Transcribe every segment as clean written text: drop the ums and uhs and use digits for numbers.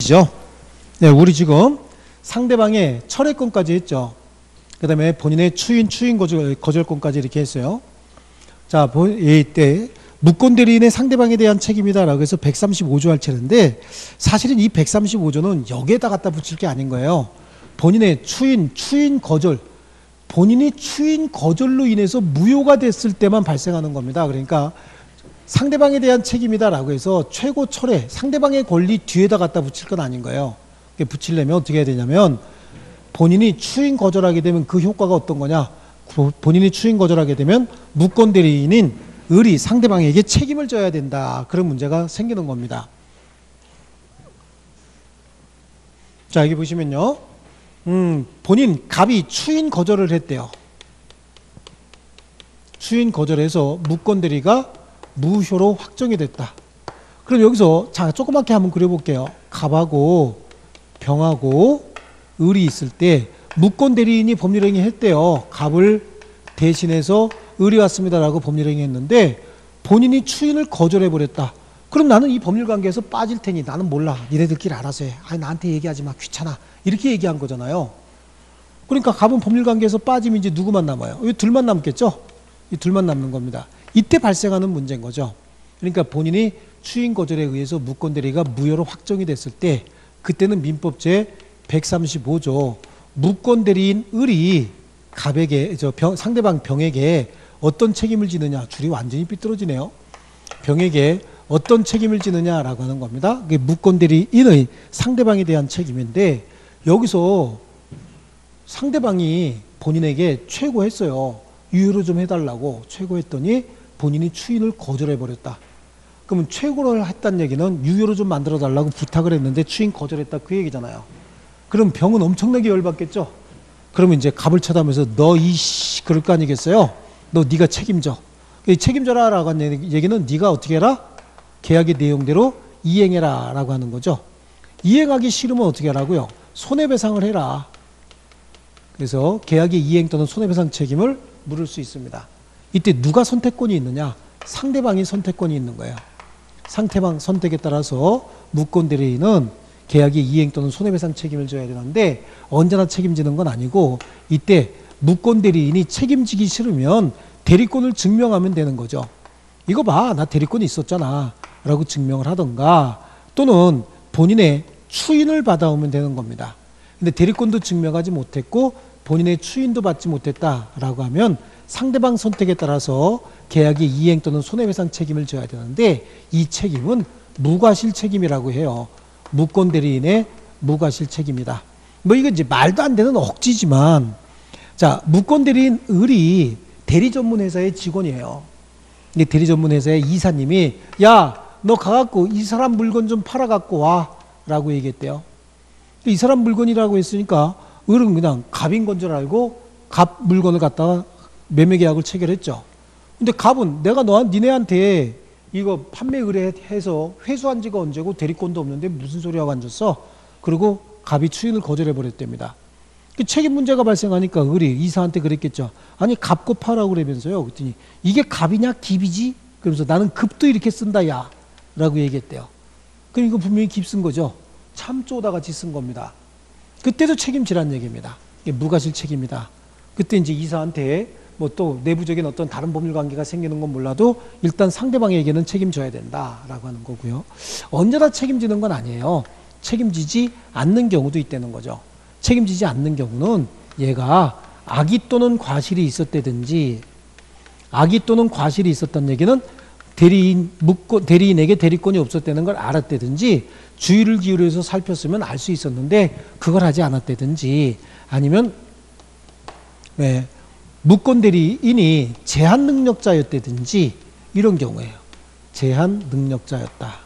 보시죠. 네, 우리 지금 상대방의 철회권까지 했죠. 그 다음에 본인의 추인 거절권까지 이렇게 했어요. 자, 이때 무권대리인의 상대방에 대한 책임이다라고 해서 135조 할 차례인데, 사실은 이 135조는 여기에다 갖다 붙일 게 아닌 거예요. 본인의 추인 거절, 본인이 추인 거절로 인해서 무효가 됐을 때만 발생하는 겁니다. 그러니까 상대방에 대한 책임이다라고 해서 최고 철회, 상대방의 권리 뒤에다 갖다 붙일 건 아닌 거예요. 붙이려면 어떻게 해야 되냐면, 본인이 추인 거절하게 되면 그 효과가 어떤 거냐? 본인이 추인 거절하게 되면 무권대리인인 을이 상대방에게 책임을 져야 된다. 그런 문제가 생기는 겁니다. 자, 여기 보시면요. 갑이 추인 거절을 했대요. 추인 거절해서 무권대리가 무효로 확정이 됐다. 그럼 여기서 자, 조그맣게 한번 그려볼게요. 갑하고 병하고 을이 있을 때 무권대리인이 법률행위 했대요. 갑을 대신해서 을이 왔습니다라고 법률행위 했는데 본인이 추인을 거절해버렸다. 그럼 나는 이 법률관계에서 빠질 테니 나는 몰라. 니네들끼리 알아서 해. 아니, 나한테 얘기하지 마. 귀찮아. 이렇게 얘기한 거잖아요. 그러니까 갑은 법률관계에서 빠지면 이제 누구만 남아요? 이 둘만 남겠죠? 이 둘만 남는 겁니다. 이때 발생하는 문제인 거죠. 그러니까 본인이 추인 거절에 의해서 무권대리가 무효로 확정이 됐을 때, 그때는 민법제 135조 무권대리인 을이 갑에게, 상대방 병에게 어떤 책임을 지느냐. 줄이 완전히 삐뚤어지네요. 병에게 어떤 책임을 지느냐라고 하는 겁니다. 그게 무권대리인의 상대방에 대한 책임인데, 여기서 상대방이 본인에게 최고했어요. 유효로 좀 해달라고 최고했더니 본인이 추인을 거절해버렸다. 그러면 최고를 했다는 얘기는 유효로 좀 만들어달라고 부탁을 했는데 추인 거절했다, 그 얘기잖아요. 그럼 병은 엄청나게 열받겠죠. 그러면 이제 갑을 쳐다보면서 너 그럴 거 아니겠어요? 네가 책임져. 책임져라 라고 하는 얘기는 네가 어떻게 해라? 계약의 내용대로 이행해라 라고 하는 거죠. 이행하기 싫으면 어떻게 하라고요? 손해배상을 해라. 그래서 계약의 이행 또는 손해배상 책임을 물을 수 있습니다. 이때 누가 선택권이 있느냐? 상대방이 선택권이 있는 거예요. 상대방 선택에 따라서 무권대리인은 계약의 이행 또는 손해배상 책임을 져야 되는데, 언제나 책임지는 건 아니고, 이때 무권대리인이 책임지기 싫으면 대리권을 증명하면 되는 거죠. 이거 봐, 나 대리권이 있었잖아 라고 증명을 하던가, 또는 본인의 추인을 받아오면 되는 겁니다. 근데 대리권도 증명하지 못했고 본인의 추인도 받지 못했다라고 하면 상대방 선택에 따라서 계약의 이행 또는 손해배상 책임을 져야 되는데, 이 책임은 무과실 책임이라고 해요. 무권대리인의 무과실 책임이다. 뭐 이건 이제 말도 안 되는 억지지만, 자, 무권대리인 을이 대리전문회사의 직원이에요. 근데 대리전문회사의 이사님이 야, 너 가갖고 이 사람 물건 좀 팔아갖고 와 라고 얘기했대요. 이 사람 물건이라고 했으니까 을은 그냥 갑인 건 줄 알고 갑 물건을 갖다가 매매 계약을 체결했죠. 근데 갑은 내가 니네한테 이거 판매 의뢰해서 회수한 지가 언제고 대리권도 없는데 무슨 소리 하고 앉았어? 그리고 갑이 추인을 거절해 버렸답니다. 책임 문제가 발생하니까 을이 이사한테 그랬겠죠. 아니, 갑고 파라고 그러면서요. 그랬더니 이게 갑이냐 깁이지? 그러면서 나는 급도 이렇게 쓴다 야 라고 얘기했대요. 그럼 이거 분명히 깁 쓴 거죠. 참 쪼다같이 쓴 겁니다. 그때도 책임지란 얘기입니다. 이게 무과실 책임이다. 그때 이제 이사한테 뭐 또 내부적인 어떤 다른 법률 관계가 생기는 건 몰라도 일단 상대방에게는 책임져야 된다라고 하는 거고요. 언제나 책임지는 건 아니에요. 책임지지 않는 경우도 있다는 거죠. 책임지지 않는 경우는 얘가 악의 또는 과실이 있었다든지, 악의 또는 과실이 있었다는 얘기는 대리인에게 대리권이 없었다는 걸 알았다든지, 주의를 기울여서 살폈으면 알 수 있었는데 그걸 하지 않았다든지, 아니면 무권 대리인이 제한 능력자였다든지 이런 경우예요. 제한 능력자였다.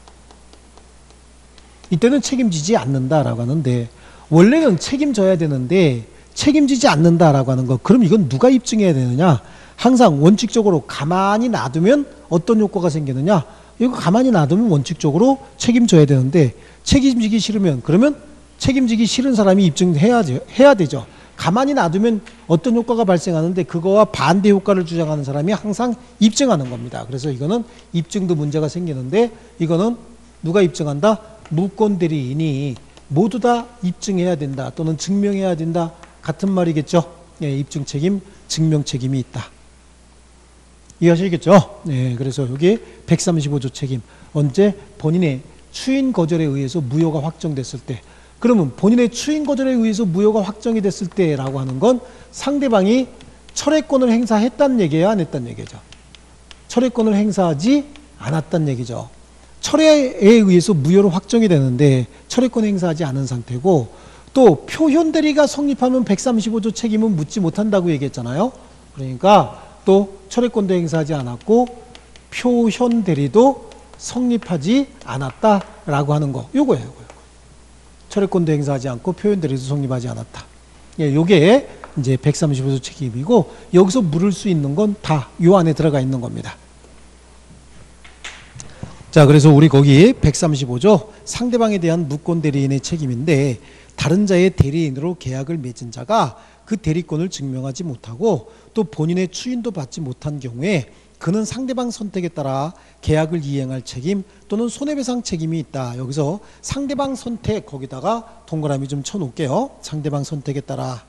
이때는 책임지지 않는다라고 하는데, 원래는 책임져야 되는데 책임지지 않는다라고 하는 거, 그럼 이건 누가 입증해야 되느냐? 항상 원칙적으로 가만히 놔두면 어떤 효과가 생기느냐? 이거 가만히 놔두면 원칙적으로 책임져야 되는데, 책임지기 싫으면, 그러면 책임지기 싫은 사람이 입증해야 되죠. 가만히 놔두면 어떤 효과가 발생하는데 그거와 반대 효과를 주장하는 사람이 항상 입증하는 겁니다. 그래서 이거는 입증도 문제가 생기는데, 이거는 누가 입증한다? 무권 대리인이 모두 다 입증해야 된다 또는 증명해야 된다 같은 말이겠죠. 예, 입증 책임, 증명 책임이 있다. 이해하시겠죠? 네, 그래서 여기 135조 책임. 언제? 본인의 추인 거절에 의해서 무효가 확정됐을 때. 그러면 본인의 추인 거절에 의해서 무효가 확정이 됐을 때라고 하는 건 상대방이 철회권을 행사했다는 얘기예요, 안 했다는 얘기죠? 철회권을 행사하지 않았다는 얘기죠. 철회에 의해서 무효로 확정이 되는데 철회권 행사하지 않은 상태고, 또 표현 대리가 성립하면 135조 책임은 묻지 못한다고 얘기했잖아요. 그러니까 또 철회권도 행사하지 않았고 표현 대리도 성립하지 않았다라고 하는 거. 요거예요. 요거. 철회권도 행사하지 않고 표현 대리도 성립하지 않았다. 예, 요게 이제 135조 책임이고, 여기서 물을 수 있는 건 다 요 안에 들어가 있는 겁니다. 자, 그래서 우리 거기 135조 상대방에 대한 무권 대리인의 책임인데, 다른 자의 대리인으로 계약을 맺은 자가 그 대리권을 증명하지 못하고 또 본인의 추인도 받지 못한 경우에 그는 상대방 선택에 따라 계약을 이행할 책임 또는 손해배상 책임이 있다. 여기서 상대방 선택 거기다가 동그라미 좀 쳐놓을게요. 상대방 선택에 따라.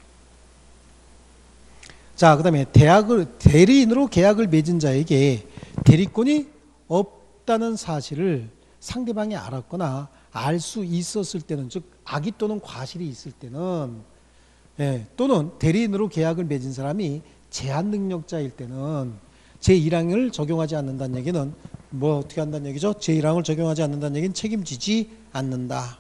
자, 그 다음에 대리인으로 계약을 맺은 자에게 대리권이 없다는 사실을 상대방이 알았거나 알 수 있었을 때는, 즉 악의 또는 과실이 있을 때는, 예, 또는 대리인으로 계약을 맺은 사람이 제한 능력자일 때는 제1항을 적용하지 않는다는 얘기는 뭐 어떻게 한다는 얘기죠? 제1항을 적용하지 않는다는 얘기는 책임지지 않는다.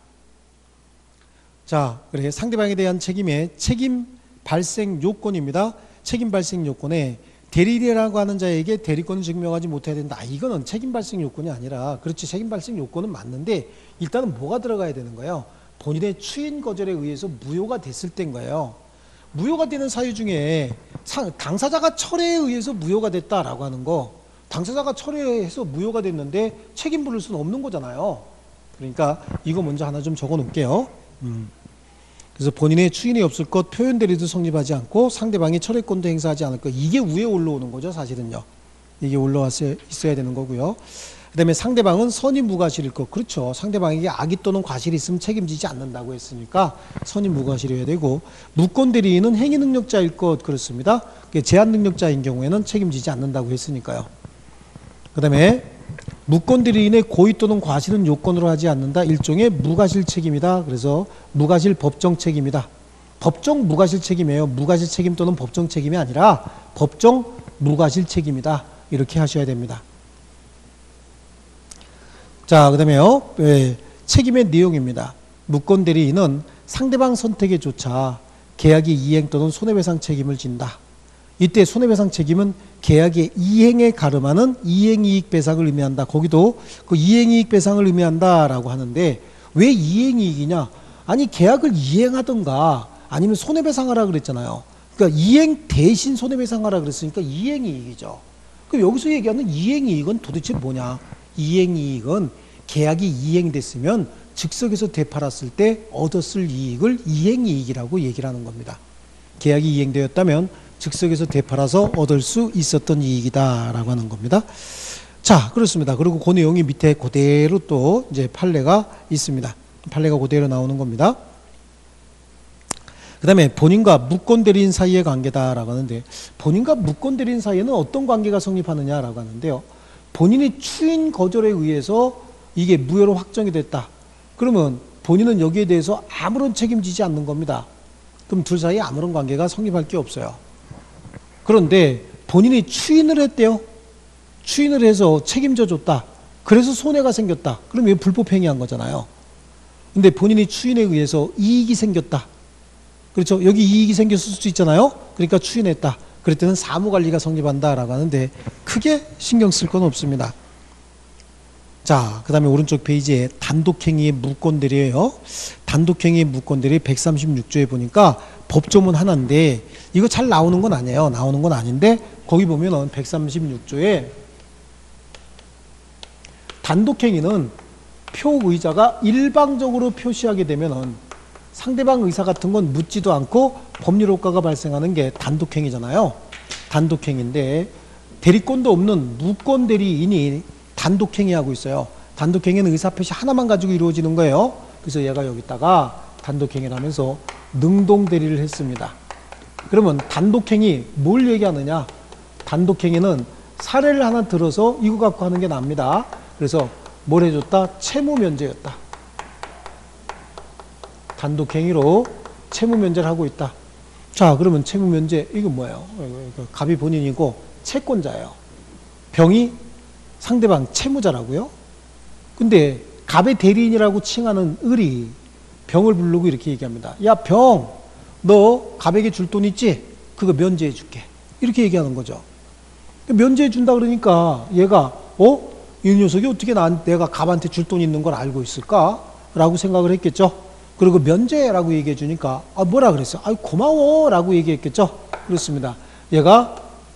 자, 그래 상대방에 대한 책임의 책임 발생 요건입니다. 책임 발생 요건에 대리인이라고 하는 자에게 대리권을 증명하지 못해야 된다. 이거는 책임 발생 요건이 아니라, 그렇지 책임 발생 요건은 맞는데 일단은 뭐가 들어가야 되는 거예요? 본인의 추인 거절에 의해서 무효가 됐을 때인 거예요. 무효가 되는 사유 중에 당사자가 철회에 의해서 무효가 됐다라고 하는 거, 당사자가 철회해서 무효가 됐는데 책임 물을 수는 없는 거잖아요. 그러니까 이거 먼저 하나 좀 적어 놓을게요. 그래서 본인의 추인이 없을 것, 표현 대리도 성립하지 않고 상대방이 철회권도 행사하지 않을 것, 이게 위에 올라오는 거죠, 사실은요. 이게 올라왔어야 있어야 되는 거고요. 그 다음에 상대방은 선의 무과실일 것. 그렇죠. 상대방에게 악의 또는 과실이 있으면 책임지지 않는다고 했으니까 선의 무과실이어야 되고, 무권 대리인은 행위 능력자일 것. 그렇습니다. 제한 능력자인 경우에는 책임지지 않는다고 했으니까요. 그 다음에 무권 대리인의 고의 또는 과실은 요건으로 하지 않는다. 일종의 무과실 책임이다. 그래서 무과실 법정 책임이다. 법정 무과실 책임이에요. 무과실 책임 또는 법정 책임이 아니라 법정 무과실 책임이다. 이렇게 하셔야 됩니다. 자, 그 다음에요. 책임의 내용입니다. 무권 대리인은 상대방 선택에 조차 계약의 이행 또는 손해배상 책임을 진다. 이때 손해배상 책임은 계약의 이행에 가름하는 이행이익 배상을 의미한다. 거기도 그 이행이익 배상을 의미한다라고 하는데, 왜 이행이익이냐? 아니 계약을 이행하든가 아니면 손해배상하라 그랬잖아요. 그러니까 이행 대신 손해배상하라 그랬으니까 이행이익이죠. 그럼 여기서 얘기하는 이행이익은 도대체 뭐냐? 이행이익은 계약이 이행됐으면 즉석에서 되팔았을 때 얻었을 이익을 이행이익이라고 얘기를 하는 겁니다. 계약이 이행되었다면 즉석에서 되팔아서 얻을 수 있었던 이익이다라고 하는 겁니다. 자, 그렇습니다. 그리고 그 내용이 밑에 그대로 또 이제 판례가 있습니다. 판례가 그대로 나오는 겁니다. 그 다음에 본인과 무권 대리인 사이의 관계다라고 하는데, 본인과 무권 대리인 사이에는 어떤 관계가 성립하느냐라고 하는데요. 본인이 추인 거절에 의해서 이게 무효로 확정이 됐다. 그러면 본인은 여기에 대해서 아무런 책임지지 않는 겁니다. 그럼 둘 사이에 아무런 관계가 성립할 게 없어요. 그런데 본인이 추인을 했대요. 추인을 해서 책임져 줬다. 그래서 손해가 생겼다. 그럼 이거 불법행위한 거잖아요. 근데 본인이 추인에 의해서 이익이 생겼다. 그렇죠. 여기 이익이 생겼을 수도 있잖아요. 그러니까 추인했다. 그럴 때는 사무관리가 성립한다라고 하는데 크게 신경 쓸 건 없습니다. 자, 그 다음에 오른쪽 페이지에 단독행위의 무권대리예요. 단독행위의 무권대리 136조에 보니까 법조문 하나인데 이거 잘 나오는 건 아니에요. 나오는 건 아닌데 거기 보면은 136조에 단독행위는 표의자가 일방적으로 표시하게 되면은 상대방 의사 같은 건 묻지도 않고 법률 효과가 발생하는 게 단독행위잖아요. 단독행위인데 대리권도 없는 무권 대리인이 단독행위하고 있어요. 단독행위는 의사표시 하나만 가지고 이루어지는 거예요. 그래서 얘가 여기다가 단독행위를 하면서 능동대리를 했습니다. 그러면 단독행위 뭘 얘기하느냐? 단독행위는 사례를 하나 들어서 이거 갖고 하는 게 납니다. 그래서 뭘 해줬다? 채무면제였다. 단독행위로 채무면제를 하고 있다. 자, 그러면 채무면제 이건 뭐예요? 갑이 본인이고 채권자예요. 병이 상대방 채무자라고요? 근데 갑의 대리인이라고 칭하는 을이 병을 부르고 이렇게 얘기합니다. 야, 병, 너 갑에게 줄 돈 있지? 그거 면제해 줄게. 이렇게 얘기하는 거죠. 면제해 준다 그러니까 얘가 이 녀석이 어떻게 내가 갑한테 줄 돈 있는 걸 알고 있을까? 라고 생각을 했겠죠. 그리고 면제라고 얘기해 주니까 뭐라 그랬어요? 고마워 라고 얘기했겠죠. 그렇습니다. 얘가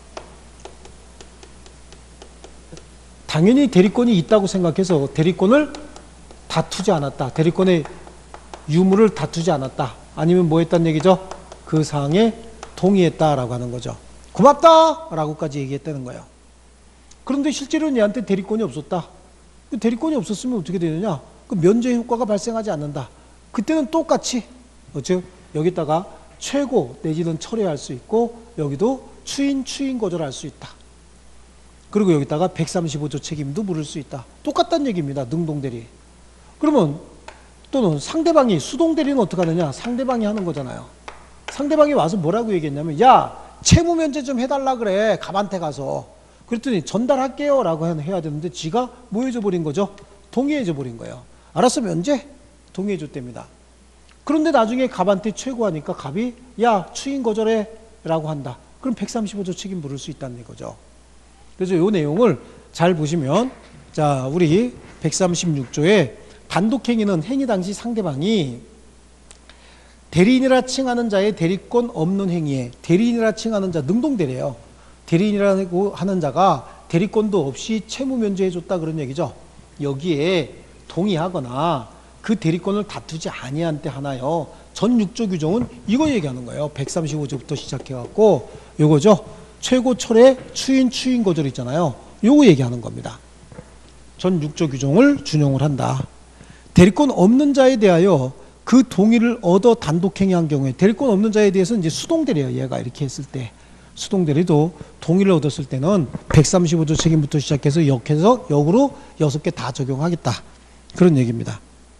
당연히 대리권이 있다고 생각해서 대리권을 다투지 않았다. 대리권의 유무를 다투지 않았다. 아니면 뭐 했다는 얘기죠? 그 사항에 동의했다라고 하는 거죠. 고맙다! 라고까지 얘기했다는 거예요. 그런데 실제로는 얘한테 대리권이 없었다. 대리권이 없었으면 어떻게 되느냐? 그 면제 효과가 발생하지 않는다. 그때는 똑같이, 즉, 여기다가 최고 내지는 철회할 수 있고, 여기도 추인 거절할 수 있다. 그리고 여기다가 135조 책임도 물을 수 있다. 똑같다는 얘기입니다. 능동대리. 그러면 또는 상대방이 수동대리는 어떻게 하느냐? 상대방이 하는 거잖아요. 상대방이 와서 뭐라고 얘기했냐면, 야, 채무면제 좀 해달라 그래. 갑한테 가서. 그랬더니 전달할게요 라고 해야 되는데 지가 뭐 해줘 버린 거죠? 동의해줘 버린 거예요. 알았어, 면제? 동의해줘 댑니다. 그런데 나중에 갑한테 최고하니까 갑이 야, 추인 거절해 라고 한다. 그럼 135조 책임 물을 수 있다는 거죠. 그래서 이 내용을 잘 보시면, 자, 우리 136조에 단독행위는 행위 당시 상대방이 대리인이라 칭하는 자의 대리권 없는 행위에, 대리인이라 칭하는 자, 능동대리예요. 대리인이라고 하는 자가 대리권도 없이 채무 면제해줬다 그런 얘기죠. 여기에 동의하거나 그 대리권을 다투지 아니한 때 하나요. 전 6조 규정은 이거 얘기하는 거예요. 135조부터 시작해갖고 요거죠. 최고 철회 추인 거절 있잖아요. 요거 얘기하는 겁니다. 전 6조 규정을 준용을 한다. 대리권 없는 자에 대하여 그 동의를 얻어 단독행위한 경우에, 대리권 없는 자에 대해서는 이제 수동대리예요. 얘가 이렇게 했을 때. 수동대리도 동의를 얻었을 때는 135조 책임부터 시작해서 역으로 6개 다 적용하겠다. 그런 얘기입니다.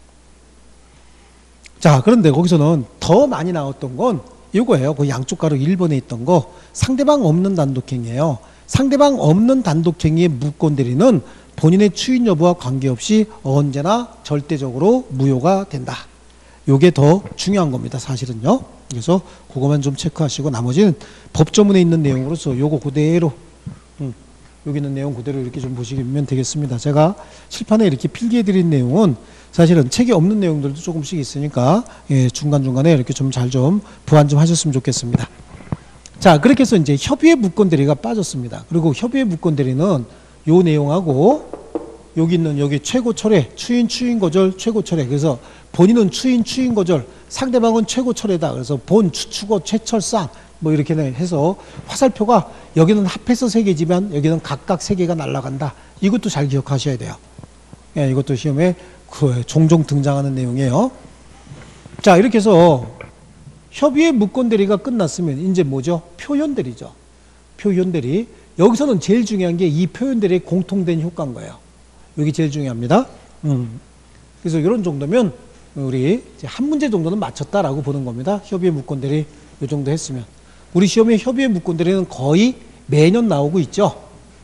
자, 그런데 거기서는 더 많이 나왔던 건 이거예요. 그 양쪽 가로 1번에 있던 거. 상대방 없는 단독행위예요. 상대방 없는 단독행위의 무권대리는 본인의 추인 여부와 관계없이 언제나 절대적으로 무효가 된다. 요게 더 중요한 겁니다. 사실은요. 그래서 그거만 좀 체크하시고 나머지는 법조문에 있는 내용으로서 요거 그대로 여기 있는 내용 그대로 이렇게 좀 보시면 되겠습니다. 제가 칠판에 이렇게 필기해드린 내용은 사실은 책에 없는 내용들도 조금씩 있으니까 중간중간에 이렇게 좀 잘 좀 보완 좀 하셨으면 좋겠습니다. 자, 그렇게 해서 이제 협의의 무권대리가 빠졌습니다. 그리고 협의의 무권대리는 요 내용하고 여기 있는 여기 최고 철회, 추인 거절, 최고 철회. 그래서 본인은 추인 거절, 상대방은 최고 철회다. 그래서 본, 추추고, 최철상 뭐 이렇게 해서 화살표가 여기는 합해서 3개지만 여기는 각각 3개가 날아간다. 이것도 잘 기억하셔야 돼요. 예, 이것도 시험에 종종 등장하는 내용이에요. 자, 이렇게 해서 협의의 무권대리가 끝났으면 이제 뭐죠? 표현대리죠. 표현대리. 여기서는 제일 중요한 게 이 표현대리의 공통된 효과인 거예요. 여기 제일 중요합니다. 그래서 이런 정도면 우리 이제 한 문제 정도는 맞췄다라고 보는 겁니다. 협의의 무권대리 이 정도 했으면. 우리 시험에 협의의 무권대리는 거의 매년 나오고 있죠.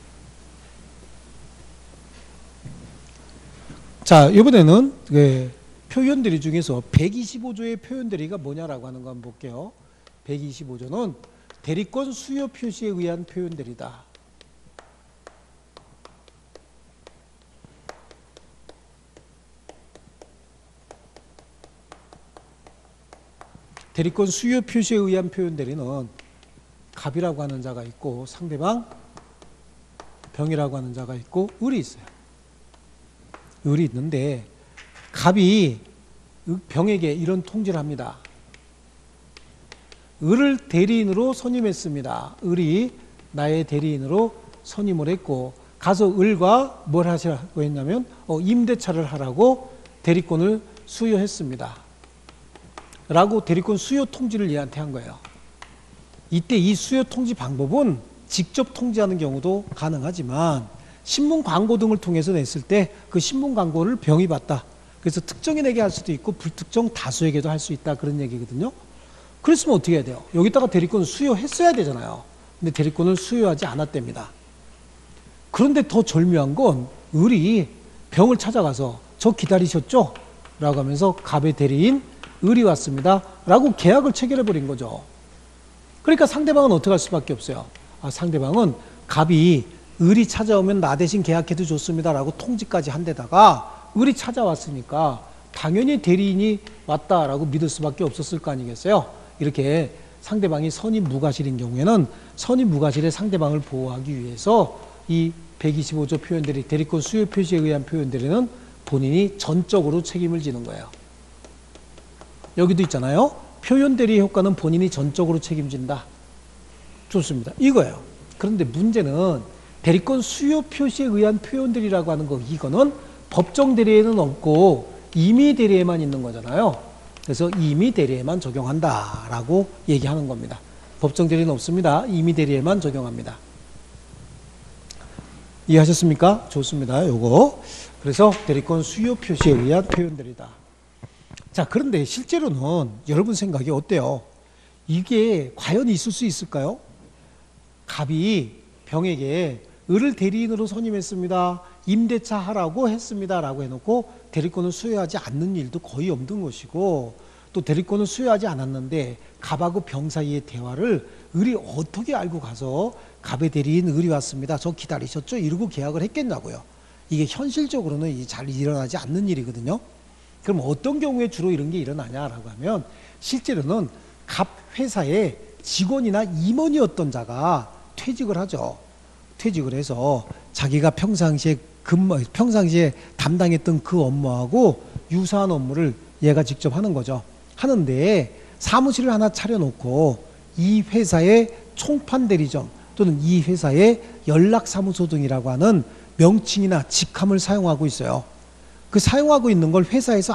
자, 이번에는 표현대리 중에서 125조의 표현대리가 뭐냐라고 하는 거 한번 볼게요. 125조는 대리권 수요 표시에 의한 표현대리다. 대리권 수요 표시에 의한 표현대리는 갑이라고 하는 자가 있고 상대방 병이라고 하는 자가 있고 을이 있어요. 을이 있는데 갑이 병에게 이런 통지를 합니다. 을을 대리인으로 선임했습니다. 을이 나의 대리인으로 선임을 했고 가서 을과 뭘 하시라고 했냐면 임대차를 하라고 대리권을 수여했습니다. 라고 대리권 수여 통지를 얘한테 한 거예요. 이때 이 수여 통지 방법은 직접 통지하는 경우도 가능하지만 신문 광고 등을 통해서 냈을 때 그 신문 광고를 병이 봤다. 그래서 특정인에게 할 수도 있고 불특정 다수에게도 할 수 있다. 그런 얘기거든요. 그랬으면 어떻게 해야 돼요? 여기다가 대리권을 수여했어야 되잖아요. 근데 대리권을 수여하지 않았답니다. 그런데 더 절묘한 건 을이 병을 찾아가서 저 기다리셨죠? 라고 하면서 갑의 대리인 을이 왔습니다. 라고 계약을 체결해버린 거죠. 그러니까 상대방은 어떻게 할 수밖에 없어요. 상대방은 갑이 을이 찾아오면 나 대신 계약해도 좋습니다. 라고 통지까지 한 데다가 을이 찾아왔으니까 당연히 대리인이 왔다라고 믿을 수밖에 없었을 거 아니겠어요. 이렇게 상대방이 선임무과실인 경우에는 선임무과실의 상대방을 보호하기 위해서 이 125조 표현들이 대리권 수요 표시에 의한 표현들에는 본인이 전적으로 책임을 지는 거예요. 여기도 있잖아요. 표현대리의 효과는 본인이 전적으로 책임진다. 좋습니다. 이거예요. 그런데 문제는 대리권 수요 표시에 의한 표현들이라고 하는 거, 이거는 법정 대리에는 없고 임의 대리에만 있는 거잖아요. 그래서 임의 대리에만 적용한다라고 얘기하는 겁니다. 법정 대리는 없습니다. 임의 대리에만 적용합니다. 이해하셨습니까? 좋습니다. 요거. 그래서 대리권 수요 표시에 의한 표현들이다. 자, 그런데 실제로는 여러분 생각이 어때요? 이게 과연 있을 수 있을까요? 갑이 병에게 을을 대리인으로 선임했습니다. 임대차 하라고 했습니다. 라고 해놓고 대리권을 수여하지 않는 일도 거의 없는 것이고, 또 대리권을 수여하지 않았는데 갑하고 병 사이의 대화를 을이 어떻게 알고 가서 갑의 대리인 을이 왔습니다. 저 기다리셨죠? 이러고 계약을 했겠냐고요. 이게 현실적으로는 잘 일어나지 않는 일이거든요. 그럼 어떤 경우에 주로 이런 게 일어나냐라고 하면, 실제로는 갑 회사의 직원이나 임원이었던 자가 퇴직을 하죠. 퇴직을 해서 자기가 평상시에 담당했던 그 업무하고 유사한 업무를 얘가 직접 하는 거죠. 하는데 사무실을 하나 차려놓고 이 회사의 총판 대리점 또는 이 회사의 연락사무소 등이라고 하는 명칭이나 직함을 사용하고 있어요. 그 사용하고 있는 걸 회사에서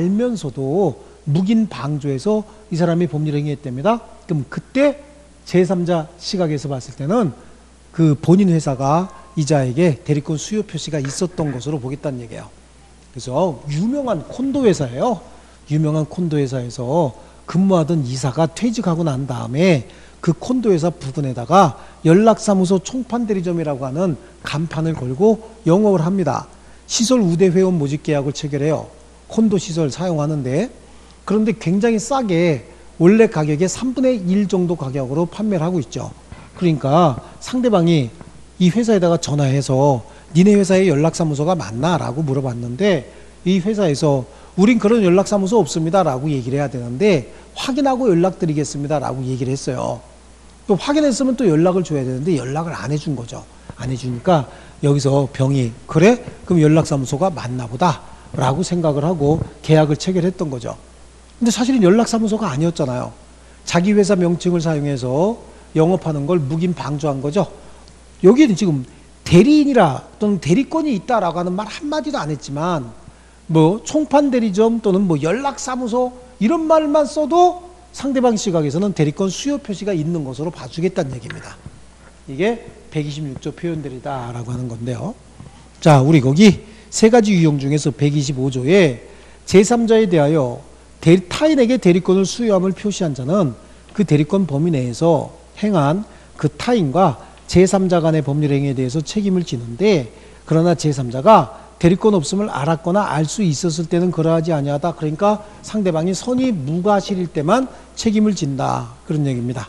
알면서도 묵인 방조해서 이 사람이 법률 행위했답니다. 그럼 그때 제3자 시각에서 봤을 때는 그 본인 회사가 이자에게 대리권 수요 표시가 있었던 것으로 보겠다는 얘기예요. 그래서 유명한 콘도 회사예요. 유명한 콘도 회사에서 근무하던 이사가 퇴직하고 난 다음에 그 콘도 회사 부근에다가 연락사무소 총판대리점이라고 하는 간판을 걸고 영업을 합니다. 시설 우대 회원 모집 계약을 체결해요. 콘도 시설 사용하는데, 그런데 굉장히 싸게 원래 가격의 3분의 1 정도 가격으로 판매를 하고 있죠. 그러니까 상대방이 이 회사에다가 전화해서 니네 회사에 연락사무소가 맞나? 라고 물어봤는데 이 회사에서 우린 그런 연락사무소 없습니다. 라고 얘기를 해야 되는데 확인하고 연락드리겠습니다. 라고 얘기를 했어요. 또 확인했으면 또 연락을 줘야 되는데 연락을 안 해준 거죠. 안 해주니까 여기서 병이 그래? 그럼 연락사무소가 맞나 보다. 라고 생각을 하고 계약을 체결했던 거죠. 근데 사실은 연락사무소가 아니었잖아요. 자기 회사 명칭을 사용해서 영업하는 걸 묵인 방조한 거죠. 여기는 지금 대리인이라 또는 대리권이 있다라고 하는 말 한마디도 안 했지만 뭐 총판 대리점 또는 뭐 연락사무소 이런 말만 써도 상대방 시각에서는 대리권 수요 표시가 있는 것으로 봐주겠다는 얘기입니다. 이게 126조 표현들이다라고 하는 건데요. 자, 우리 거기 세 가지 유형 중에서 125조에 제3자에 대하여 타인에게 대리권을 수여함을 표시한 자는 그 대리권 범위 내에서 행한 그 타인과 제3자 간의 법률 행위에 대해서 책임을 지는데, 그러나 제3자가 대리권 없음을 알았거나 알 수 있었을 때는 그러하지 아니하다. 그러니까 상대방이 선의 무과실일 때만 책임을 진다. 그런 얘기입니다.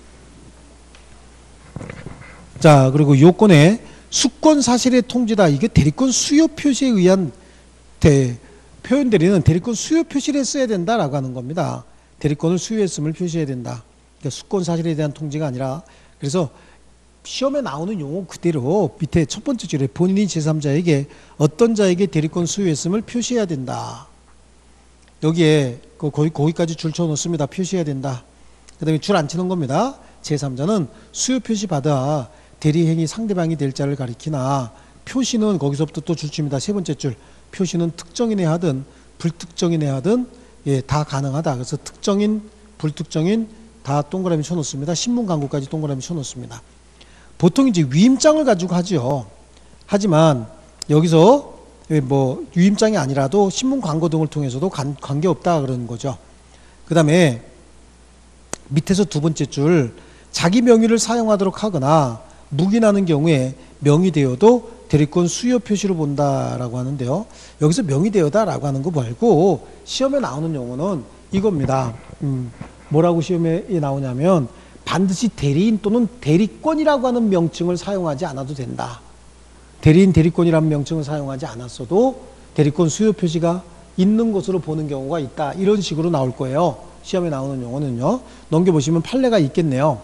자, 그리고 요건에 수권 사실의 통지다. 이게 대리권 수요 표시에 의한 표현 대리는 대리권 수요 표시를 써야 된다라고 하는 겁니다. 대리권을 수요했음을 표시해야 된다. 그러니까 수권 사실에 대한 통지가 아니라, 그래서 시험에 나오는 용어 그대로 밑에 첫 번째 줄에 본인이 제3자에게 어떤 자에게 대리권 수요했음을 표시해야 된다. 여기에 거기까지 줄 쳐놓습니다. 표시해야 된다. 그 다음에 줄 안 치는 겁니다. 제3자는 수요 표시 받아 대리행위 상대방이 될 자를 가리키나 표시는 거기서부터 또 줄칩니다. 세 번째 줄. 표시는 특정인에 하든 불특정인에 하든 예, 다 가능하다. 그래서 특정인, 불특정인 다 동그라미 쳐놓습니다. 신문 광고까지 동그라미 쳐놓습니다. 보통 이제 위임장을 가지고 하죠. 하지만 여기서 뭐 위임장이 아니라도 신문 광고 등을 통해서도 관계없다 그러는 거죠. 그 다음에 밑에서 두 번째 줄, 자기 명의를 사용하도록 하거나 묵인하는 경우에 명의되어도 대리권 수요 표시로 본다라고 하는데요. 여기서 명의되어다라고 하는 거 말고 시험에 나오는 용어는 이겁니다. 뭐라고 시험에 나오냐면 반드시 대리인 또는 대리권이라고 하는 명칭을 사용하지 않아도 된다. 대리인, 대리권이라는 명칭을 사용하지 않았어도 대리권 수요 표시가 있는 것으로 보는 경우가 있다. 이런 식으로 나올 거예요. 시험에 나오는 용어는요. 넘겨보시면 판례가 있겠네요.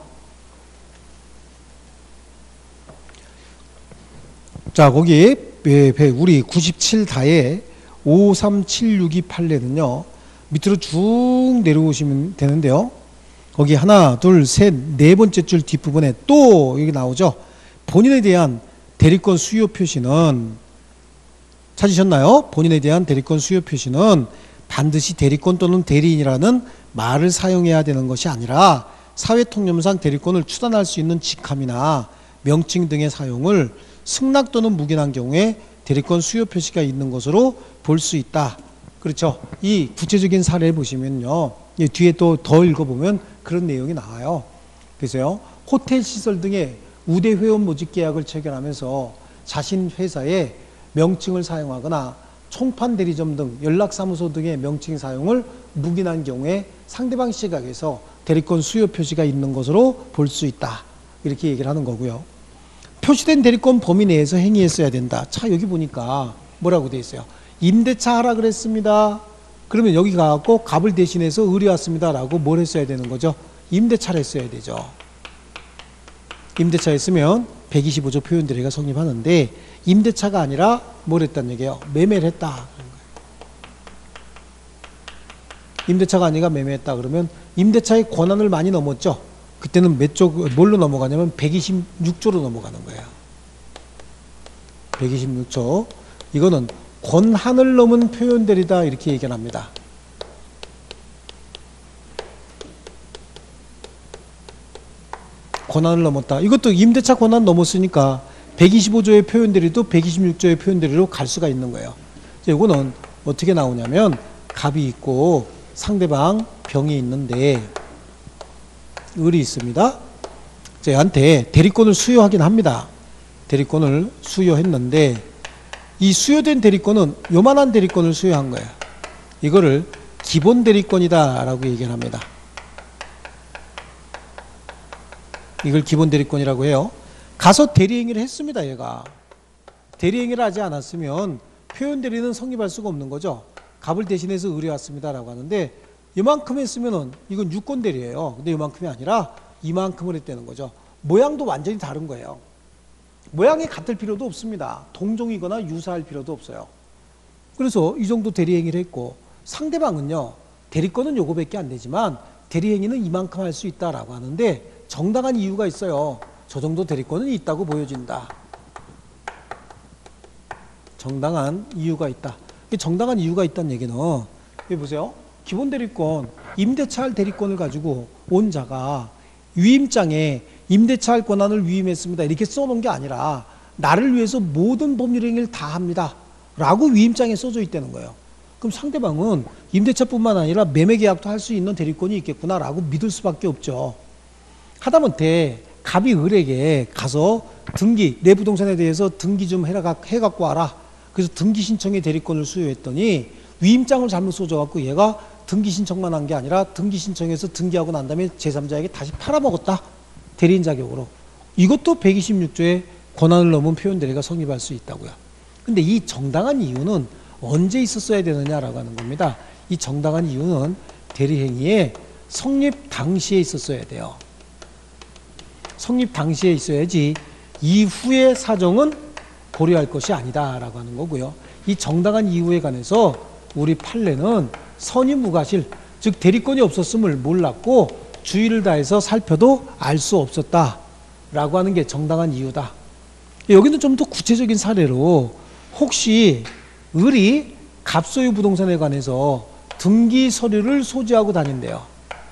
자, 거기 우리 97다에 53762 판례는요. 밑으로 쭉 내려오시면 되는데요. 거기 하나, 둘, 셋, 네 번째 줄 뒷부분에 또 여기 나오죠. 본인에 대한 대리권 수요 표시는 찾으셨나요? 본인에 대한 대리권 수요 표시는 반드시 대리권 또는 대리인이라는 말을 사용해야 되는 것이 아니라 사회통념상 대리권을 추단할 수 있는 직함이나 명칭 등의 사용을 승낙 또는 묵인한 경우에 대리권 수요 표시가 있는 것으로 볼 수 있다. 그렇죠. 이 구체적인 사례를 보시면요. 뒤에 또 더 읽어보면 그런 내용이 나와요. 그래서요. 호텔 시설 등의 우대 회원 모집 계약을 체결하면서 자신 회사의 명칭을 사용하거나 총판 대리점 등 연락사무소 등의 명칭 사용을 묵인한 경우에 상대방 시각에서 대리권 수요 표시가 있는 것으로 볼 수 있다. 이렇게 얘기를 하는 거고요. 표시된 대리권 범위 내에서 행위했어야 된다. 자, 여기 보니까 뭐라고 돼 있어요? 임대차 하라 그랬습니다. 그러면 여기 가갖고 갑을 대신해서 의뢰왔습니다 라고 뭘 했어야 되는 거죠? 임대차를 했어야 되죠. 임대차 했으면 125조 표현대리가 성립하는데 임대차가 아니라 뭘 했다는 얘기예요? 매매를 했다. 임대차가 아니라 매매했다 그러면 임대차의 권한을 많이 넘었죠. 그때는 뭘로 넘어가냐면 126조로 넘어가는 거예요. 126조. 이거는 권한을 넘은 표현대리다 이렇게 얘기를 합니다. 권한을 넘었다. 이것도 임대차 권한 넘었으니까 125조의 표현대리도 126조의 표현대리로 갈 수가 있는 거예요. 이거는 어떻게 나오냐면 갑이 있고 상대방 병이 있는데 을이 있습니다. 얘한테 대리권을 수요하긴 합니다. 대리권을 수요했는데 이 수요된 대리권은 요만한 대리권을 수요한 거예요. 이거를 기본 대리권이다 라고 얘기를 합니다. 이걸 기본 대리권이라고 해요. 가서 대리행위를 했습니다. 얘가 대리행위를 하지 않았으면 표현대리는 성립할 수가 없는 거죠. 갑을 대신해서 의뢰왔습니다 라고 하는데 이만큼 했으면은 이건 유권대리예요. 근데 이만큼이 아니라 이만큼을 했다는 거죠. 모양도 완전히 다른 거예요. 모양이 같을 필요도 없습니다. 동종이거나 유사할 필요도 없어요. 그래서 이 정도 대리행위를 했고 상대방은요. 대리권은 요거밖에 안 되지만 대리행위는 이만큼 할 수 있다라고 하는데 정당한 이유가 있어요. 저 정도 대리권은 있다고 보여진다. 정당한 이유가 있다. 정당한 이유가 있다는 얘기는 여기 보세요. 기본 대리권, 임대차 할 대리권을 가지고 온 자가 위임장에 임대차 할 권한을 위임했습니다. 이렇게 써놓은 게 아니라 나를 위해서 모든 법률 행위를 다 합니다. 라고 위임장에 써져 있다는 거예요. 그럼 상대방은 임대차뿐만 아니라 매매계약도 할 수 있는 대리권이 있겠구나 라고 믿을 수밖에 없죠. 하다못해 갑이 을에게 가서 등기, 내 부동산에 대해서 등기 좀 해갖고 와라. 그래서 등기 신청의 대리권을 수요했더니 위임장을 잘못 써줘갖고 얘가 등기 신청만 한 게 아니라 등기 신청해서 등기하고 난 다음에 제3자에게 다시 팔아먹었다. 대리인 자격으로. 이것도 126조의 권한을 넘은 표현대리가 성립할 수 있다고요. 근데 이 정당한 이유는 언제 있었어야 되느냐라고 하는 겁니다. 이 정당한 이유는 대리행위의 성립 당시에 있었어야 돼요. 성립 당시에 있어야지 이후의 사정은 고려할 것이 아니다라고 하는 거고요. 이 정당한 이유에 관해서 우리 판례는 선의무과실, 즉 대리권이 없었음을 몰랐고 주의를 다해서 살펴도 알 수 없었다라고 하는 게 정당한 이유다. 여기는 좀 더 구체적인 사례로 혹시 을이 갑소유 부동산에 관해서 등기 서류를 소지하고 다닌대요.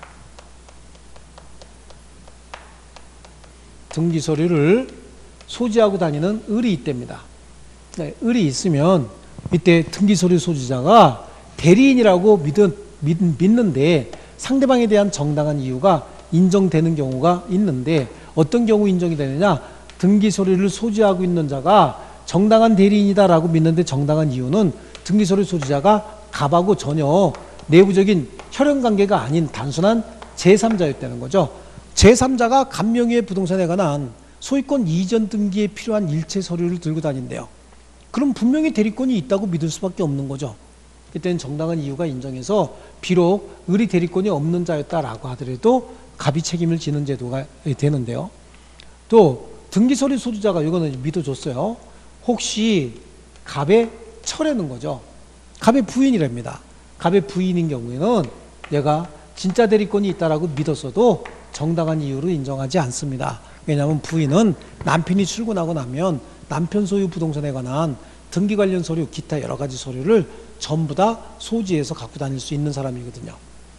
등기 서류를 소지하고 다니는 을이 있답니다. 네, 을이 있으면 이때 등기 서류 소지자가 대리인이라고 믿는데 상대방에 대한 정당한 이유가 인정되는 경우가 있는데 어떤 경우 인정이 되느냐? 등기 서류를 소지하고 있는 자가 정당한 대리인이다라고 믿는데 정당한 이유는 등기 서류 소지자가 갑하고 전혀 내부적인 혈연 관계가 아닌 단순한 제3자였다는 거죠. 제3자가 갑 명의의 부동산에 관한 소유권 이전 등기에 필요한 일체 서류를 들고 다닌대요. 그럼 분명히 대리권이 있다고 믿을 수밖에 없는 거죠. 이때는 정당한 이유가 인정해서 비록 을이 대리권이 없는 자였다라고 하더라도 갑이 책임을 지는 제도가 되는데요. 또 등기서류 소지자가 이거는 믿어줬어요. 혹시 갑의 철회는 거죠. 갑의 부인이랍니다. 갑의 부인인 경우에는 얘가 진짜 대리권이 있다라고 믿었어도 정당한 이유로 인정하지 않습니다. 왜냐하면 부인은 남편이 출근하고 나면 남편 소유 부동산에 관한 등기 관련 서류, 기타 여러 가지 서류를 전부 다 소지해서 갖고 다닐 수 있는 사람이거든요.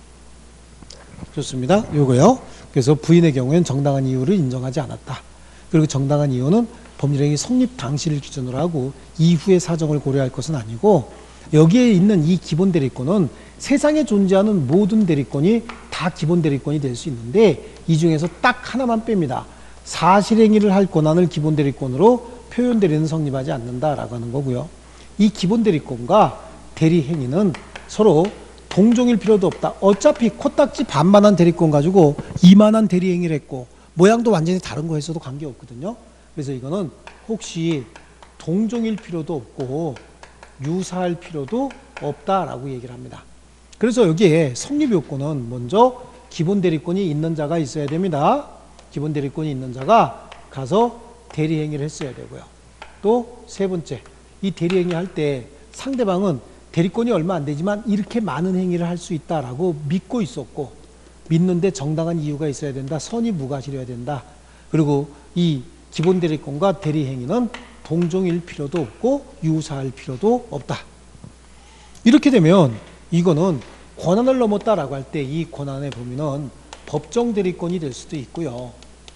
좋습니다. 요거요. 그래서 부인의 경우에는 정당한 이유를 인정하지 않았다. 그리고 정당한 이유는 법률행위 성립 당시를 기준으로 하고 이후의 사정을 고려할 것은 아니고 여기에 있는 이 기본 대리권은 세상에 존재하는 모든 대리권이 다 기본 대리권이 될 수 있는데 이 중에서 딱 하나만 뺍니다. 사실행위를 할 권한을 기본 대리권으로 표현 대리는 성립하지 않는다라고 하는 거고요. 이 기본 대리권과 대리 행위는 서로 동종일 필요도 없다. 어차피 코딱지 반만한 대리권 가지고 이만한 대리 행위를 했고 모양도 완전히 다른 거 했어도 관계없거든요. 그래서 이거는 혹시 동종일 필요도 없고 유사할 필요도 없다라고 얘기를 합니다. 그래서 여기에 성립 요건은 먼저 기본 대리권이 있는 자가 있어야 됩니다. 기본 대리권이 있는 자가 가서 대리 행위를 했어야 되고요. 또 세 번째, 이 대리 행위 할 때 상대방은 대리권이 얼마 안 되지만 이렇게 많은 행위를 할 수 있다라고 믿고 있었고 믿는데 정당한 이유가 있어야 된다. 선이 무과실해야 된다. 그리고 이 기본 대리권과 대리 행위는 동종일 필요도 없고 유사할 필요도 없다. 이렇게 되면 이거는 권한을 넘었다라고 할 때 이 권한의 범위는 법정 대리권이 될 수도 있고요.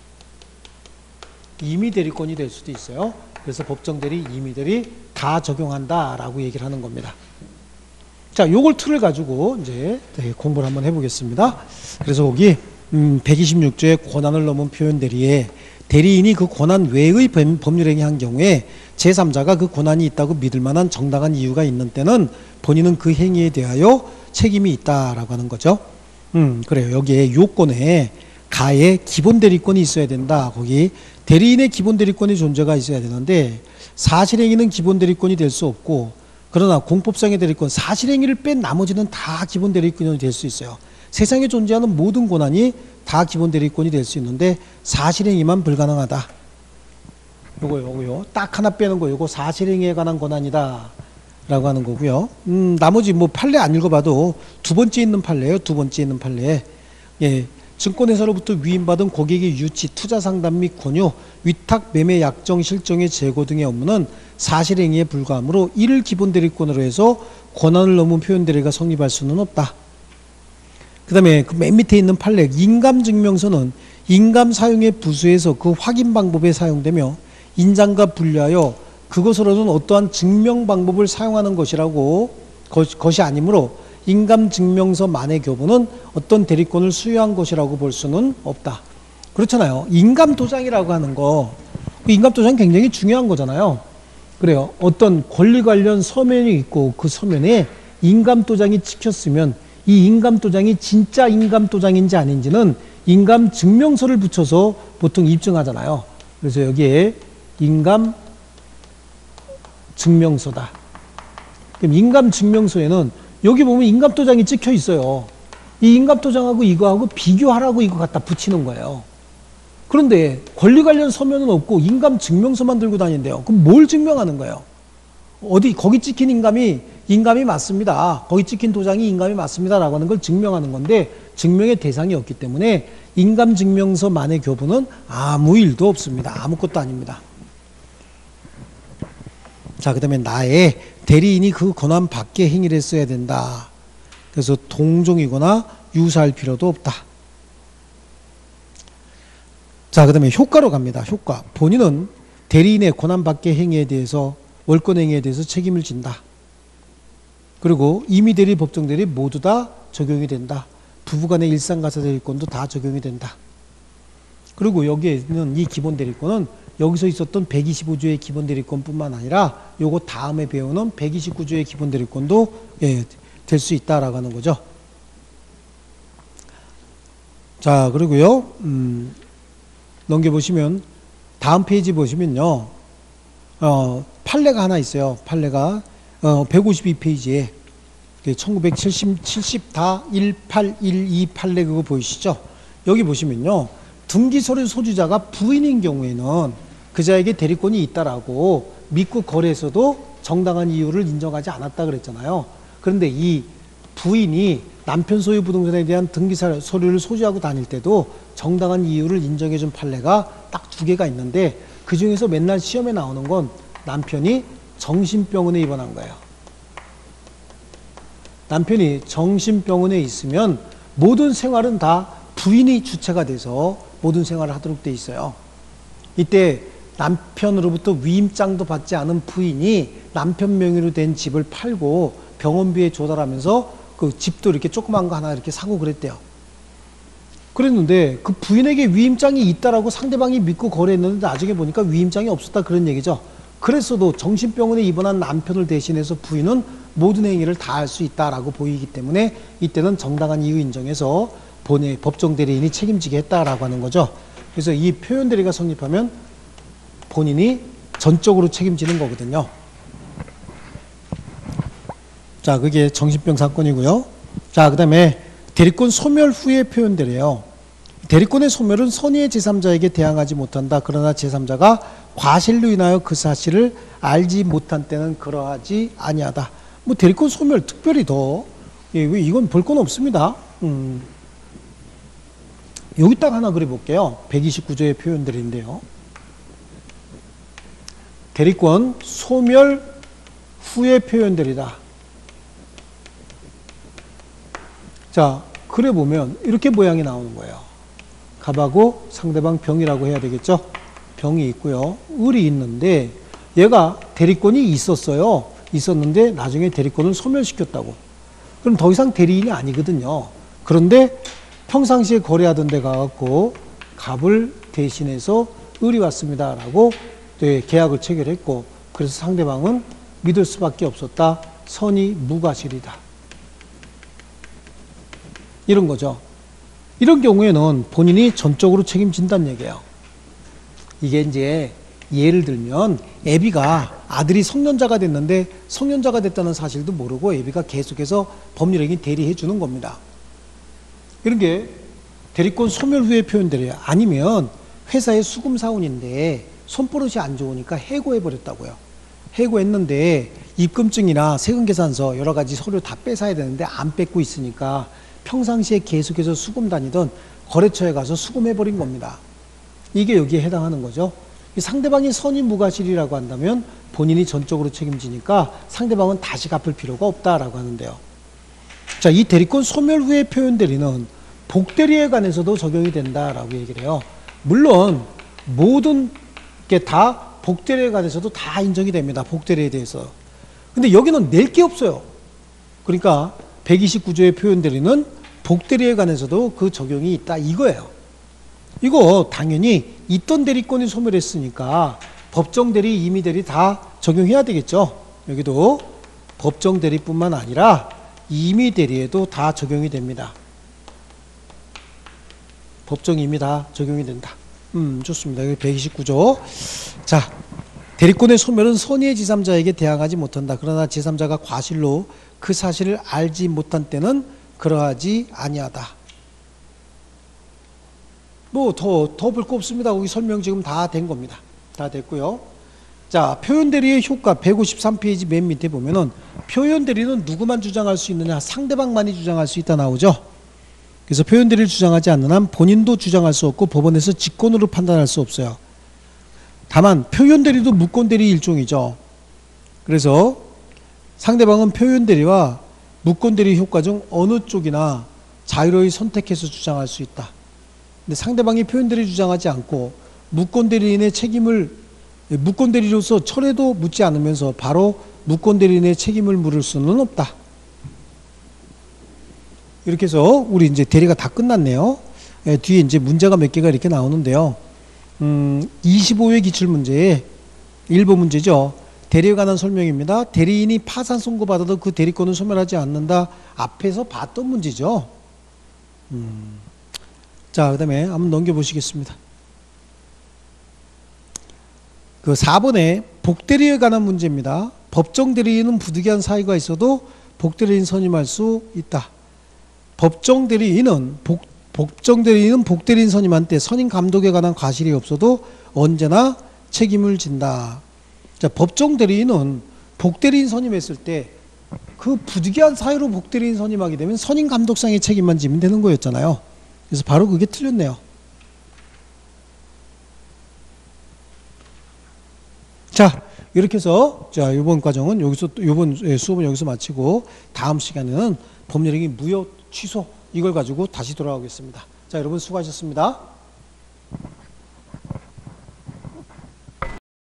임의 대리권이 될 수도 있어요. 그래서 법정 대리, 임의 대리 다 적용한다라고 얘기를 하는 겁니다. 자, 요걸 틀을 가지고 이제 공부를 한번 해보겠습니다. 그래서 거기 126조의 권한을 넘은 표현 대리에 대리인이 그 권한 외의 법률행위 한 경우에 제3자가 그 권한이 있다고 믿을 만한 정당한 이유가 있는 때는 본인은 그 행위에 대하여 책임이 있다라고 하는 거죠. 그래요. 여기에 요건에 가의 기본 대리권이 있어야 된다. 거기 대리인의 기본 대리권의 존재가 있어야 되는데 사실행위는 기본 대리권이 될 수 없고 그러나 공법상의 대리권, 사실행위를 뺀 나머지는 다 기본 대리권이 될 수 있어요. 세상에 존재하는 모든 권한이 다 기본 대리권이 될 수 있는데 사실행위만 불가능하다. 요거요. 딱 하나 빼는 거 요거 사실행위에 관한 권한이다 라고 하는 거고요. 나머지 뭐 판례 안 읽어봐도 두 번째 있는 판례예요. 두 번째 있는 판례. 예. 증권회사로부터 위임받은 고객의 유치, 투자 상담 및 권유, 위탁, 매매, 약정, 실정의 재고 등의 업무는 사실행위에 불과하므로 이를 기본 대리권으로 해서 권한을 넘은 표현 대리가 성립할 수는 없다. 그 다음에 그 맨 밑에 있는 판례, 인감증명서는 인감 사용의 부수에서 그 확인 방법에 사용되며 인장과 분리하여 그것으로는 어떠한 증명 방법을 사용하는 것이 아니므로 인감증명서만의 교부는 어떤 대리권을 수여한 것이라고 볼 수는 없다. 그렇잖아요. 인감도장이라고 하는 거, 인감도장 굉장히 중요한 거잖아요. 그래요. 어떤 권리 관련 서면이 있고 그 서면에 인감도장이 찍혔으면 이 인감도장이 진짜 인감도장인지 아닌지는 인감증명서를 붙여서 보통 입증하잖아요. 그래서 여기에 인감증명서다. 그럼 인감증명서에는 여기 보면 인감도장이 찍혀 있어요. 이 인감도장하고 이거하고 비교하라고 이거 갖다 붙이는 거예요. 그런데 권리 관련 서면은 없고 인감증명서만 들고 다닌대요. 그럼 뭘 증명하는 거예요? 거기 찍힌 인감이 맞습니다. 거기 찍힌 도장이 인감이 맞습니다. 라고 하는 걸 증명하는 건데 증명의 대상이 없기 때문에 인감증명서만의 교부는 아무 일도 없습니다. 아무것도 아닙니다. 자, 그 다음에 나의 대리인이 그 권한 밖의 행위를 했어야 된다. 그래서 동종이거나 유사할 필요도 없다. 자, 그 다음에 효과로 갑니다. 효과. 본인은 대리인의 권한 밖의 행위에 대해서, 월권 행위에 대해서 책임을 진다. 그리고 임의대리, 법정대리 모두 다 적용이 된다. 부부간의 일상가사대리권도 다 적용이 된다. 그리고 여기에 있는 이 기본대리권은 여기서 있었던 125조의 기본대리권뿐만 아니라 요거 다음에 배우는 129조의 기본대리권도 될 수 있다라고 하는 거죠. 자, 그리고요, 넘겨보시면 다음 페이지 보시면요, 판례가 하나 있어요. 판례가 152페이지에 1970-1812 판례 그거 보이시죠? 여기 보시면요, 등기서류 소지자가 부인인 경우에는 그자에게 대리권이 있다라고 믿고 거래에서도 정당한 이유를 인정하지 않았다 그랬잖아요. 그런데 이 부인이 남편 소유 부동산에 대한 등기서류를 소지하고 다닐 때도 정당한 이유를 인정해준 판례가 딱 2개가 있는데, 그 중에서 맨날 시험에 나오는 건 남편이 정신병원에 입원한 거예요. 남편이 정신병원에 있으면 모든 생활은 다 부인이 주체가 돼서 모든 생활을 하도록 돼 있어요. 이때 남편으로부터 위임장도 받지 않은 부인이 남편 명의로 된 집을 팔고 병원비에 조달하면서 그 집도 이렇게 조그만 거 하나 이렇게 사고 그랬대요. 그랬는데 그 부인에게 위임장이 있다라고 상대방이 믿고 거래했는데 나중에 보니까 위임장이 없었다 그런 얘기죠. 그랬어도 정신병원에 입원한 남편을 대신해서 부인은 모든 행위를 다 할 수 있다라고 보이기 때문에 이때는 정당한 이유 인정해서 본의 법정 대리인이 책임지게 했다라고 하는 거죠. 그래서 이 표현 대리가 성립하면 본인이 전적으로 책임지는 거거든요. 자, 그게 정신병 사건이고요. 자, 그 다음에 대리권 소멸 후의 표현 대리예요. 대리권의 소멸은 선의의 제3자에게 대항하지 못한다. 그러나 제3자가 과실로 인하여 그 사실을 알지 못한 때는 그러하지 아니하다. 뭐 대리권 소멸 특별히 더 이건 볼 건 없습니다. 여기 딱 하나 그려볼게요. 129조의 표현들인데요. 대리권 소멸 후의 표현들이다. 자, 그려보면 이렇게 모양이 나오는 거예요. 갑하고 상대방 병이라고 해야 되겠죠. 병이 있고요. 을이 있는데 얘가 대리권이 있었어요. 있었는데 나중에 대리권을 소멸시켰다고. 그럼 더 이상 대리인이 아니거든요. 그런데 평상시에 거래하던 데 가갖고 갑을 대신해서 을이 왔습니다라고 계약을 체결했고, 그래서 상대방은 믿을 수밖에 없었다. 선의 무과실이다. 이런 거죠. 이런 경우에는 본인이 전적으로 책임진다는 얘기예요. 이게 이제 예를 들면 애비가 아들이 성년자가 됐는데 성년자가 됐다는 사실도 모르고 애비가 계속해서 법률행위 대리해 주는 겁니다. 이런 게 대리권 소멸 후의 표현들이에요. 아니면 회사의 수금사원인데 손버릇이 안 좋으니까 해고해버렸다고요. 해고했는데 입금증이나 세금계산서 여러 가지 서류 다 뺏어야 되는데 안 뺏고 있으니까 평상시에 계속해서 수금 다니던 거래처에 가서 수금해버린 겁니다. 이게 여기에 해당하는 거죠. 상대방이 선의 무과실이라고 한다면 본인이 전적으로 책임지니까 상대방은 다시 갚을 필요가 없다라고 하는데요. 자, 이 대리권 소멸 후의 표현 대리는 복대리에 관해서도 적용이 된다라고 얘기를 해요. 물론 모든 게 다 복대리에 관해서도 다 인정이 됩니다. 복대리에 대해서. 근데 여기는 낼 게 없어요. 그러니까 129조의 표현 대리는 복대리에 관해서도 그 적용이 있다 이거예요. 이거 당연히 있던 대리권이 소멸했으니까 법정 대리, 임의 대리 다 적용해야 되겠죠. 여기도 법정 대리뿐만 아니라 임의 대리에도 다 적용이 됩니다. 법정 임의 다 적용이 된다. 좋습니다. 여기 129조. 자, 대리권의 소멸은 선의의 제3자에게 대항하지 못한다. 그러나 제3자가 과실로 그 사실을 알지 못한 때는 그러하지 아니하다. 뭐 더 볼 거 없습니다. 거기 설명 지금 다 된 겁니다. 다 됐고요. 자, 표현 대리의 효과 153페이지 맨 밑에 보면은 표현 대리는 누구만 주장할 수 있느냐? 상대방만이 주장할 수 있다 나오죠. 그래서 표현 대리를 주장하지 않는 한 본인도 주장할 수 없고 법원에서 직권으로 판단할 수 없어요. 다만 표현 대리도 무권 대리 일종이죠. 그래서 상대방은 표현 대리와 무권 대리 효과 중 어느 쪽이나 자유로이 선택해서 주장할 수 있다. 근데 상대방이 표현 대리 주장하지 않고 무권 대리인의 책임을 무권 대리로서 철회도 묻지 않으면서 바로 무권 대리인의 책임을 물을 수는 없다. 이렇게 해서 우리 이제 대리가 다 끝났네요. 뒤에 이제 문제가 몇 개가 이렇게 나오는데요. 25회 기출문제에 1번 문제죠. 대리에 관한 설명입니다. 대리인이 파산 선고받아도 그 대리권을 소멸하지 않는다. 앞에서 봤던 문제죠. 자, 그 다음에 한번 넘겨보시겠습니다. 그 4번에 복대리에 관한 문제입니다. 법정 대리인은 부득이한 사유가 있어도 복대리인 선임할 수 있다. 법정 대리인은 복대리인 선임한 때 선임 감독에 관한 과실이 없어도 언제나 책임을 진다. 자, 법정 대리인은 복대리인 선임했을 때 그 부득이한 사유로 복대리인 선임하게 되면 선임 감독상의 책임만 지면 되는 거였잖아요. 그래서 바로 그게 틀렸네요. 자, 이렇게 해서 자, 이번 과정은 여기서 이번 수업은 여기서 마치고 다음 시간에는 법률행위 무효 취소 이걸 가지고 다시 돌아오겠습니다. 자, 여러분 수고하셨습니다.